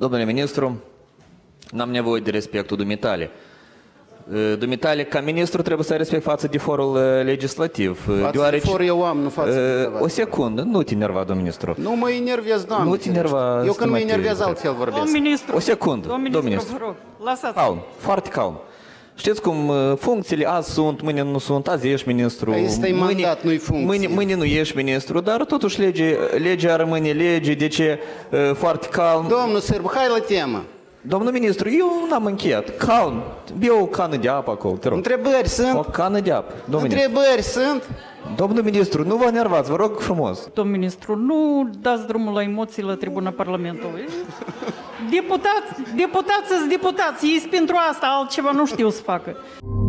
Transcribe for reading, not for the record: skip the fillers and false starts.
Domnule ministru, n-am nevoie de respectul dumitale. Dumitale, ca ministru, trebuie să ai respect față de forul legislativ. Față de for eu am, nu față de o secundă, nu te enerva, domnul ministru. Nu mă enervez, doamne. Nu te enerva. Eu când mă enervez altfel vorbesc. Domnul ministru, O secundă, domnul ministru, vă rog, lăsați. Calm, foarte calm. Știți cum funcțiile azi sunt, mâine nu sunt, azi ești ministru. Asta e mandat, nu-i funcție. Mâine nu ești ministru, dar totuși legea rămâne lege, deci foarte calm. Domnul Sârbu, hai la temă. Domnul ministru, eu n-am încheiat. Calm. Bea o cană de apă acolo, te rog. Întrebări sunt? O cană de apă. Întrebări sunt? Domnul ministru, nu vă enervați, vă rog frumos. Domnul ministru, nu dați drumul la emoții la tribuna Parlamentului. Deputați sunt deputați, ei sunt pentru asta, altceva nu știu să facă.